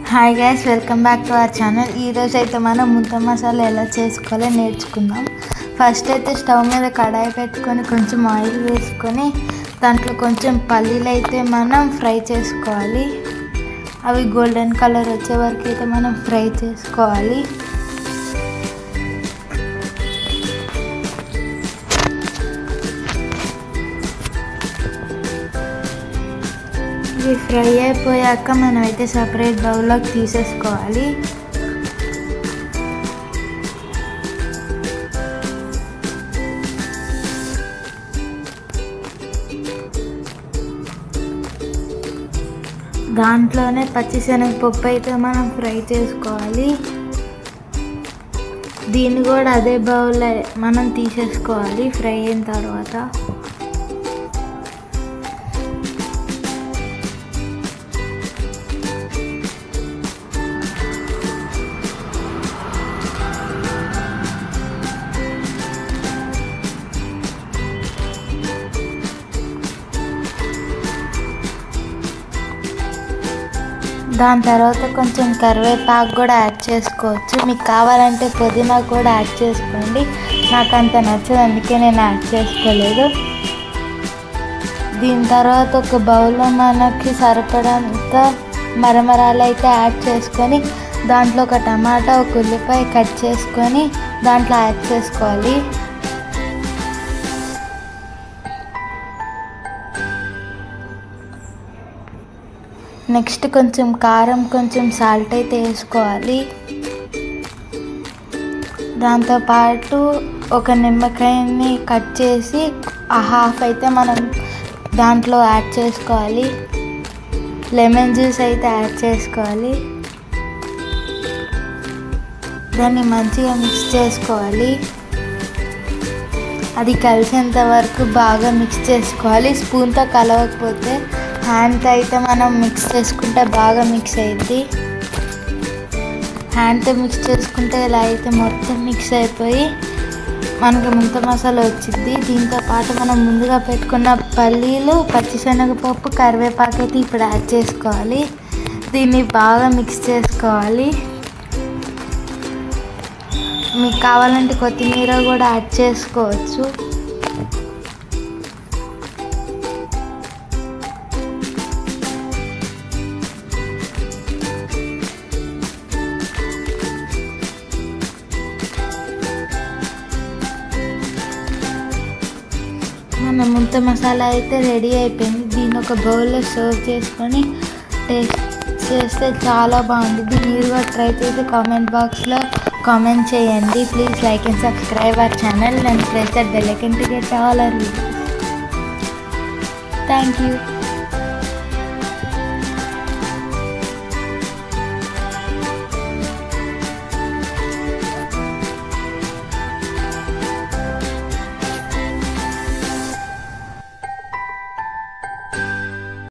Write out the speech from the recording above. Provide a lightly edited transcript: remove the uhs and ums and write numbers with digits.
Hi guys, welcome back to our channel. ఈరోజు అయితే మనం ముద్ద మసాలా ఎలా చేసుకోవాలో నేర్చుకుందాం. ఫస్ట్ అయితే స్టవ్ మీద కడాయి పెట్టుకొని కొంచెం ఆయిల్ వేసుకొని దాంట్లో కొంచెం పల్లీలు అయితే మనం ఫ్రై చేసుకోవాలి. అవి గోల్డెన్ కలర్ వచ్చే వరకు అయితే మనం ఫ్రై చేసుకోవాలి. ఇవి ఫ్రై అయిపోయాక మనమైతే సపరేట్ బౌల్లోకి తీసేసుకోవాలి. దాంట్లోనే పచ్చిశనగపప్పు అయితే మనం ఫ్రై చేసుకోవాలి. దీన్ని కూడా అదే బౌల్లో మనం తీసేసుకోవాలి ఫ్రై అయిన తర్వాత. దాని తర్వాత కొంచెం కరివేపాకు కూడా యాడ్ చేసుకోవచ్చు. మీకు కావాలంటే పుదీనా కూడా యాడ్ చేసుకోండి. నాకు అంత నచ్చదు, అందుకే నేను యాడ్ చేసుకోలేదు. దీని తర్వాత ఒక బౌల్లో మనకి సరిపడంత మరమరాలు అయితే యాడ్ చేసుకొని దాంట్లో ఒక టమాటా, ఒక ఉల్లిపాయ కట్ చేసుకొని దాంట్లో యాడ్ చేసుకోవాలి. నెక్స్ట్ కొంచెం కారం, కొంచెం సాల్ట్ అయితే వేసుకోవాలి. దాంతోపాటు ఒక నిమ్మకాయని కట్ చేసి హాఫ్ అయితే మనం దాంట్లో యాడ్ చేసుకోవాలి. లెమన్ జ్యూస్ అయితే యాడ్ చేసుకోవాలి. దాన్ని మంచిగా మిక్స్ చేసుకోవాలి. అది కలిసేంత వరకు బాగా మిక్స్ చేసుకోవాలి. స్పూన్తో కలవకపోతే హ్యాండ్తో అయితే మనం మిక్స్ చేసుకుంటే బాగా మిక్స్ అయ్యిద్ది. హ్యాండ్తో మిక్స్ చేసుకుంటే ఇలా అయితే మొత్తం మిక్స్ అయిపోయి మనకి ముద్ద మసాలా వచ్చింది. దీంతో పాటు మనం ముందుగా పెట్టుకున్న పల్లీలు, పచ్చిశనగపప్పు, కరివేపాకు అయితే ఇప్పుడు యాడ్ చేసుకోవాలి. దీన్ని బాగా మిక్స్ చేసుకోవాలి. మీకు కావాలంటే కొత్తిమీర కూడా యాడ్ చేసుకోవచ్చు. మన ముద్ద మసాలా అయితే రెడీ అయిపోయింది. దీన్ని ఒక బౌల్లో సర్వ్ చేసుకొని టేస్ట్ చేస్తే చాలా బాగుంటుంది. మీరు కూడా ట్రై చేసి కామెంట్ బాక్స్లో కామెంట్ చేయండి. Please like and subscribe our channel and press that bell icon to get all our videos. Thank you.